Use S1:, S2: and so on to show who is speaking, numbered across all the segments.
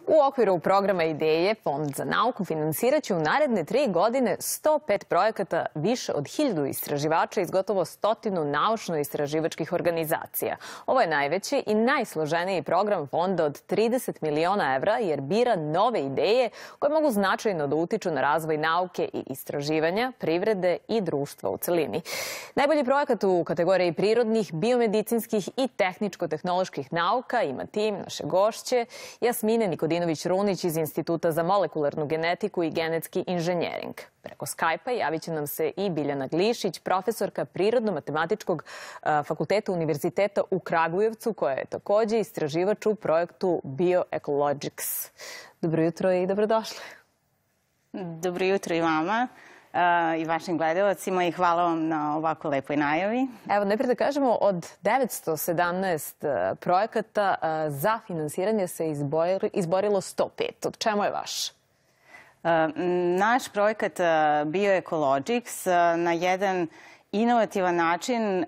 S1: U okviru programa Ideje, Fond za nauku finansiraće u naredne 3 godine 105 projekata više od 1000 istraživača iz gotovo 100 naučno-istraživačkih organizacija. Ovo je najveći i najsloženiji program fonda od 30 miliona evra jer bira nove ideje koje mogu značajno da utiču na razvoj nauke i istraživanja, privrede i društva u celini. Najbolji projekat u kategoriji prirodnih, biomedicinskih i tehničko-tehnoloških nauka ima tim naše gošće Jasmine Nikodinović-Runić iz Instituta za molekularnu genetiku i genetski inženjering. Preko Skype-a javit će nam se i Biljana Glišić, profesorka Prirodno-matematičkog fakulteta Univerziteta u Kragujevcu, koja je takođe istraživač u projektu Bioecologics. Dobro jutro i dobrodošli.
S2: Dobro jutro i vama i vašim gledalcima i hvala vam na ovako lepoj najavi.
S1: Evo, najprije da kažemo, od 917 projekata za finansiranje se izborilo 105. Od čemu je vaš?
S2: Naš projekat Bioecologics na jedan inovativan način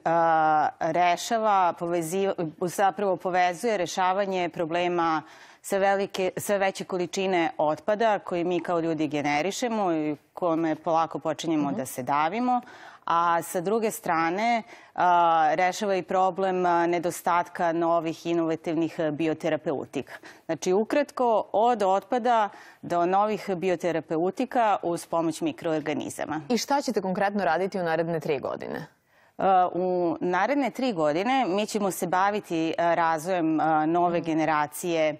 S2: zapravo povezuje rešavanje problema sve veće količine otpada koje mi kao ljudi generišemo i kome polako počinjemo da se davimo, a sa druge strane rešava i problem nedostatka novih inovativnih bioterapeutika. Znači, ukratko, od otpada do novih bioterapeutika uz pomoć mikroorganizama.
S1: I šta ćete konkretno raditi u naredne 3 godine?
S2: U naredne 3 godine mi ćemo se baviti razvojem nove generacije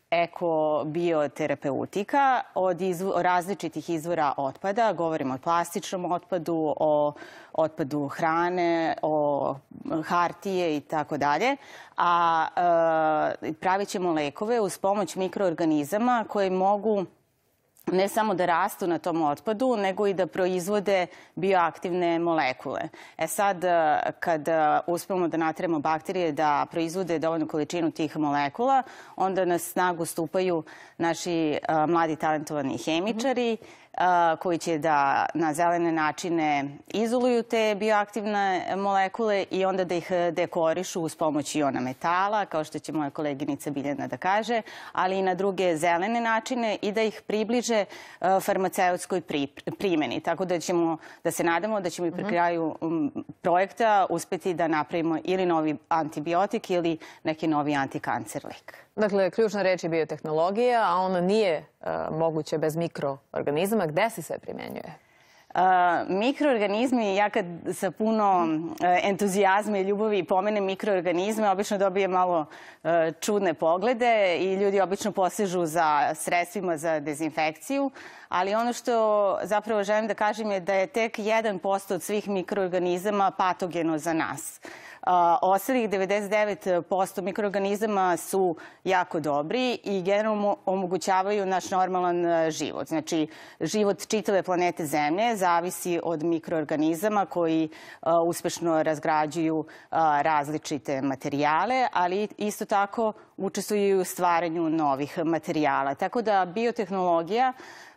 S2: eko-bioterapeutika od različitih izvora otpada. Govorimo o plastičnom otpadu, o otpadu hrane, o hartije i tako dalje. A pravit ćemo lekove uz pomoć mikroorganizama koje mogu ne samo da rastu na tom otpadu, nego i da proizvode bioaktivne molekule. Sad, kad uspemo da nateramo bakterije da proizvode dovoljnu količinu tih molekula, onda na snagu stupaju naši mladi talentovani hemičari, koji će da na zelene načine izoluju te bioaktivne molekule i onda da ih dekorišu uz pomoć iona metala, kao što će moja koleginica Biljana da kaže, ali i na druge zelene načine i da ih približe farmaceutskoj primjeni. Tako da se nadamo da ćemo i pri kraju projekta uspeti da napravimo ili novi antibiotik ili neki novi antikancer lek.
S1: Dakle, ključna reč je biotehnologija, a ona nije moguće bez mikroorganizama. Gde se sve primenjuje?
S2: Mikroorganizmi, ja kad sa puno entuzijazma i ljubavi pomenem mikroorganizme, obično dobijem malo čudne poglede i ljudi obično posežu za sredstvima za dezinfekciju, ali ono što zapravo želim da kažem je da je tek 1% od svih mikroorganizama patogeno za nas. Ostalih 99% mikroorganizama su jako dobri i generalno omogućavaju naš normalan život. Znači, život čitave planete Zemlje zavisi od mikroorganizama koji uspešno razgrađuju različite materijale, ali isto tako učestvuju i u stvaranju novih materijala. Tako da biotehnologija,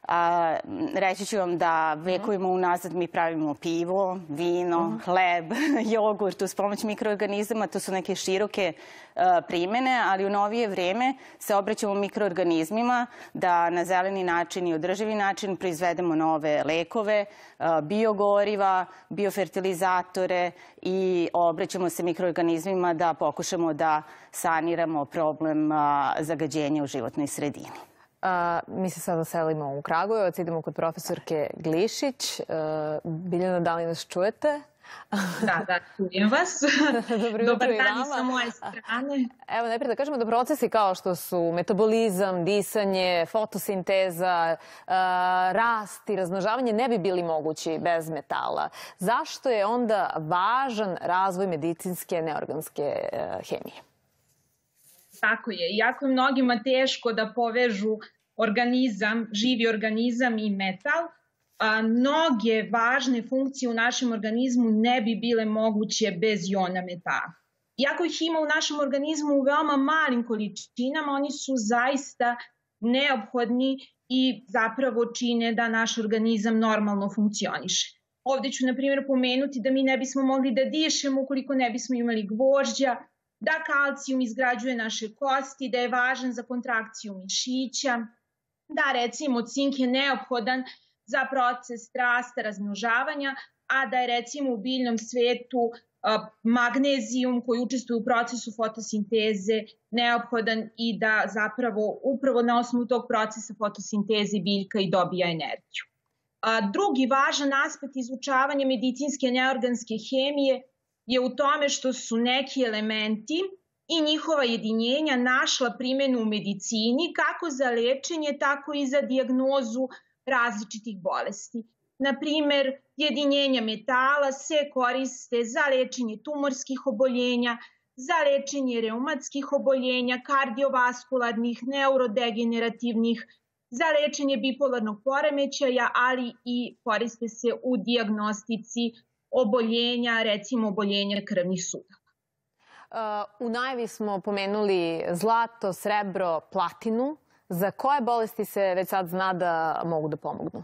S2: reći ću vam da vekovima unazad mi pravimo pivo, vino, hleb, jogurt uz pomoć mikroorganizama. To su neke široke primene, ali u novije vreme se obraćamo mikroorganizmima da na zeleni način i održivi način proizvedemo nove lekove, biogoriva, biofertilizatore i obraćamo se mikroorganizmima da pokušamo da saniramo problem zagađenja u životnoj sredini.
S1: Mi se sada selimo u Kragujevac, idemo kod profesorke Glišić. Biljana, da li nas čujete?
S3: Da, čujem vas. Dobar dan i sa moje strane.
S1: Evo, najprije da kažemo da procesi kao što su metabolizam, disanje, fotosinteza, rast i razmnožavanje ne bi bili mogući bez metala. Zašto je onda važan razvoj medicinske neorganske hemije?
S3: Tako je. Iako je mnogima teško da povežu organizam, živi organizam i metal, mnoge važne funkcije u našem organizmu ne bi bile moguće bez jona metala. Iako ih ima u našem organizmu u veoma malim količinama, oni su zaista neophodni i zapravo čine da naš organizam normalno funkcioniše. Ovde ću, na primjer, pomenuti da mi ne bismo mogli da dišemo ukoliko ne bismo imali gvožđa, da kalcijum izgrađuje naše kosti, da je važan za kontrakciju mišića, da recimo cink je neophodan za proces rasta, razmnožavanja, a da je recimo u biljnom svetu magnezijum koji učestvuje u procesu fotosinteze neophodan i da zapravo upravo na osnovu tog procesa fotosinteze biljka i dobija energiju. Drugi važan aspekt izučavanja medicinske neorganske hemije je u tome što su neki elementi i njihova jedinjenja našla primjenu u medicini kako za lečenje, tako i za dijagnozu različitih bolesti. Naprimer, jedinjenja metala se koriste za lečenje tumorskih oboljenja, za lečenje reumatskih oboljenja, kardiovaskularnih, neurodegenerativnih, za lečenje bipolarnog poremećaja, ali i koriste se u dijagnostici oboljenja, recimo oboljenja krvnih sudova.
S1: U najavi smo pomenuli zlato, srebro, platinu. Za koje bolesti se već sad zna da mogu da pomognu?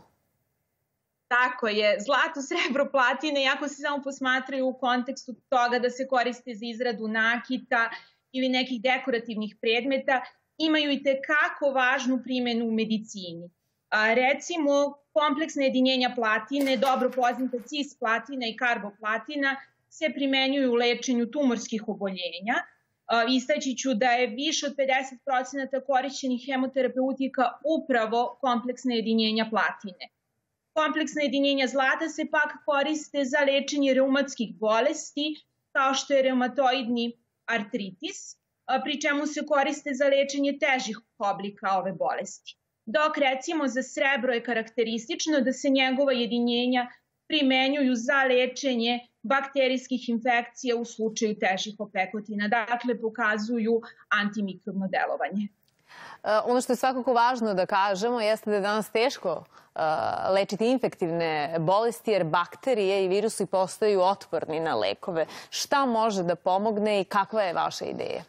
S3: Tako je. Zlato, srebro, platine, jako se samo posmatraju u kontekstu toga da se koriste za izradu nakita ili nekih dekorativnih predmeta, imaju i tekako važnu primjenu u medicini. Recimo, kompleksne jedinjenja platine, dobro poznata cisplatina i karboplatina, se primenjuju u lečenju tumorskih oboljenja. Istaći ću da je više od 50% korišćenih hemoterapeutika upravo kompleksne jedinjenja platine. Kompleksna jedinjenja zlata se pak koriste za lečenje reumatskih bolesti, kao što je reumatoidni artritis, pri čemu se koriste za lečenje težih oblika ove bolesti. Dok recimo za srebro je karakteristično da se njegova jedinjenja primenjuju za lečenje bakterijskih infekcija u slučaju težih opekotina. Dakle, pokazuju antimikrobno delovanje.
S1: Ono što je svakako važno da kažemo jeste da je danas teško lečiti infektivne bolesti jer bakterije i virusi postaju otporni na lekove. Šta može da pomogne i kakva je vaša ideja?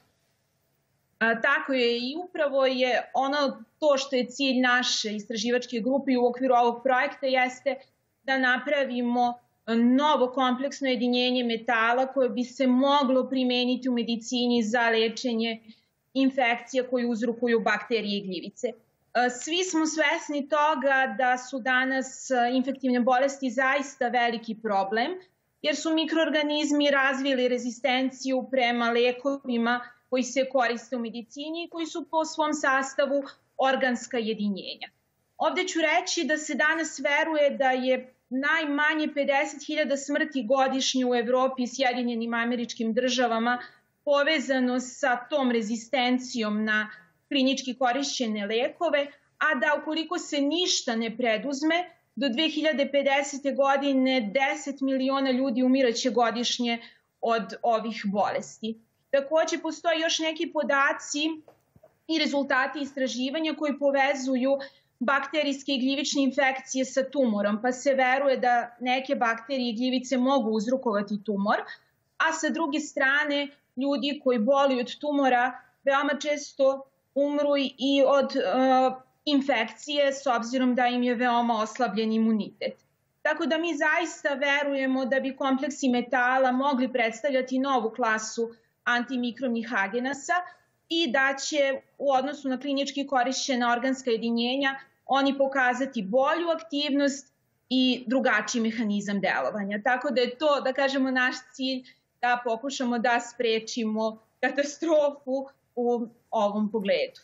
S3: Tako je i upravo je ono to što je cilj naše istraživačke grupe u okviru ovog projekta jeste da napravimo novo kompleksno jedinjenje metala koje bi se moglo primeniti u medicini za lečenje infekcija koje uzrokuju bakterije i gljivice. Svi smo svesni toga da su danas infektivne bolesti zaista veliki problem, jer su mikroorganizmi razvili rezistenciju prema lekovima koji se koriste u medicini i koji su po svom sastavu organska jedinjenja. Ovde ću reći da se danas veruje da je najmanje 50.000 smrti godišnje u Evropi i Sjedinjenim Američkim Državama povezano sa tom rezistencijom na klinički korišćene lekove, a da ukoliko se ništa ne preduzme, do 2050. godine 10 miliona ljudi umiraće godišnje od ovih bolesti. Takođe, postoje još neki podaci i rezultati istraživanja koji povezuju bakterijske i gljivične infekcije sa tumorom, pa se veruje da neke bakterije i gljivice mogu uzrokovati tumor, a sa druge strane ljudi koji boluju od tumora veoma često umru i od infekcije s obzirom da im je veoma oslabljen imunitet. Tako da mi zaista verujemo da bi kompleksi metala mogli predstavljati novu klasu antimikrobnih agenasa i da će u odnosu na klinički korišćena organska jedinjenja oni pokazati bolju aktivnost i drugačiji mehanizam delovanja. Tako da je to, da kažemo, naš cilj da pokušamo da sprečimo katastrofu u ovom pogledu.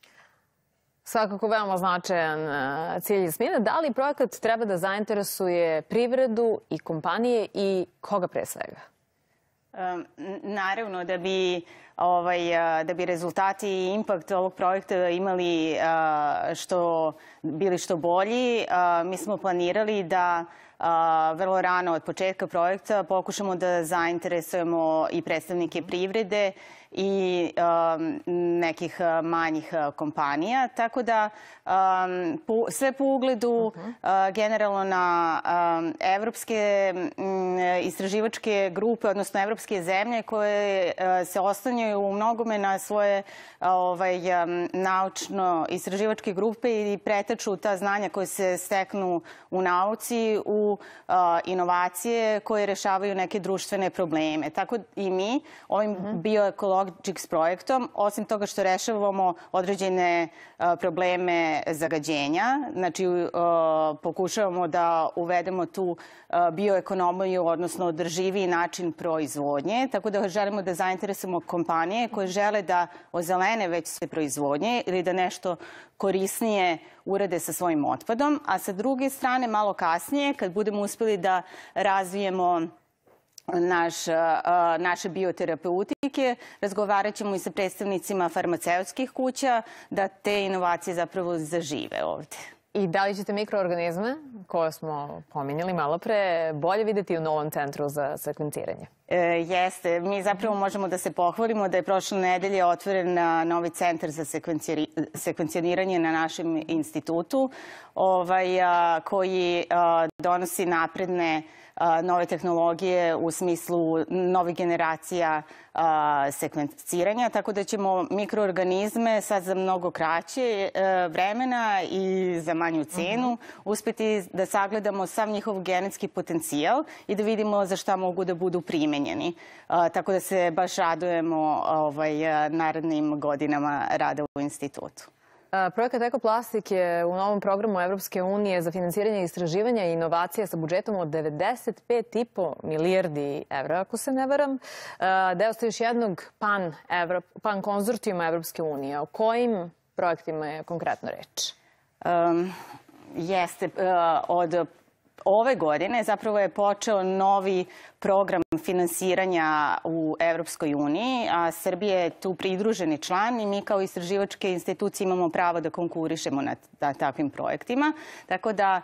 S1: Svakako veoma značajan cilj Jasmina. Da li projekat treba da zainteresuje privredu i kompanije i koga pre svega?
S2: Naravno, da bi rezultati i impakt ovog projekta bili što bolji, mi smo planirali da vrlo rano od početka projekta pokušamo da zainteresujemo i predstavnike privrede i nekih manjih kompanija. Tako da sve po ugledu generalno na evropske istraživačke grupe, odnosno evropske zemlje koje se oslanjaju u mnogome na svoje naučno-istraživačke grupe i pretaču ta znanja koje se steknu u nauci u inovacije koje rešavaju neke društvene probleme. Tako i mi ovim Bioecologics projektom, osim toga što rešavamo određene probleme zagađenja, znači pokušavamo da uvedemo tu bioekonomiju, odnosno održiviji način proizvodnje, tako da želimo da zainteresujemo kompanije koje žele da ozelene već sve proizvodnje ili da nešto korisnije urade sa svojim otpadom, a sa druge strane malo kasnije, kad budemo uspeli da razvijemo naše bioterapeutike, razgovarat ćemo i sa predstavnicima farmaceutskih kuća da te inovacije zapravo zažive ovde.
S1: I da li ćete mikroorganizme, koje smo pominjali malo pre, bolje videti u novom centru za sekvenciranje?
S2: Jeste. Mi zapravo možemo da se pohvalimo da je prošle nedelje otvoren novi centar za sekvencioniranje na našem institutu, koji donosi napredne nove tehnologije u smislu novih generacija sekvenciranja, tako da ćemo mikroorganizme sad za mnogo kraće vremena i za manju cenu uspeti da sagledamo sav njihov genetski potencijal i da vidimo za šta mogu da budu primenjeni. Tako da se baš radujemo narednim godinama rada u institutu.
S1: Projekat Ekoplastik je u novom programu Evropske unije za finansiranje istraživanja i inovacija sa budžetom od 95,5 milijardi evra, ako se ne varam. Deo ste još jednog pan konzorcijuma Evropske unije. O kojim projektima je konkretno reč?
S2: Jeste. Od ove godine zapravo je počeo novi program finansiranja u Evropskoj uniji, a Srbija je tu pridruženi član i mi kao istraživačke institucije imamo pravo da konkurišemo na takvim projektima. Tako da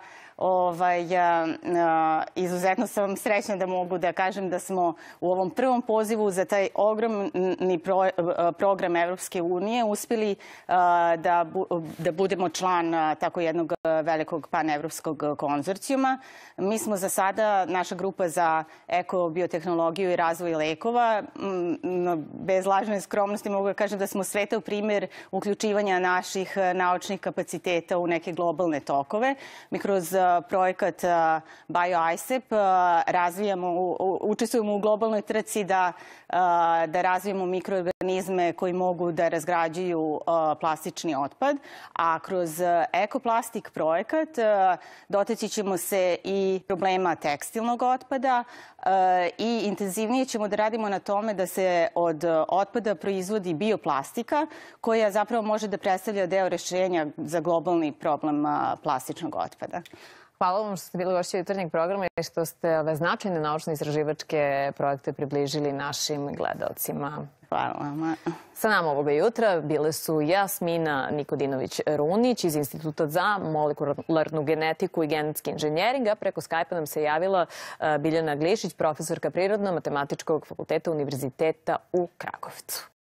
S2: izuzetno sam srećna da mogu da kažem da smo u ovom prvom pozivu za taj ogromni program Evropske unije uspeli da budemo član tako jednog velikog panevropskog konzorcijuma. Mi smo za sada, naša grupa za ekobiotehnologiju i razvoj lekova, bez lažne skromnosti mogu da kažem da smo svetao primer uključivanja naših naučnih kapaciteta u neke globalne tokove. Mi kroz projekat BioISEP učestvujemo u globalnoj trci da razvijemo mikroorganizme koji mogu da razgrađuju plastični otpad, a kroz Ekoplastik projekat dotaći ćemo se i problema tekstilnog otpada i intenzivnije ćemo da radimo na tome da se od otpada proizvodi bioplastika koja zapravo može da predstavlja deo rešenja za globalni problem plastičnog otpada.
S1: Hvala vam što ste bili gošći jutarnjeg programa i što ste ove značajne naučno-istraživačke projekte približili našim gledalcima.
S2: Hvala vam.
S1: Sa nama ovoga jutra bile su Jasmina Nikodinović-Runić iz Instituta za molekularnu genetiku i genetski inženjering, a preko Skype-a nam se javila Biljana Glišić, profesorka Prirodno-matematičkog fakulteta Univerziteta u Kragovcu.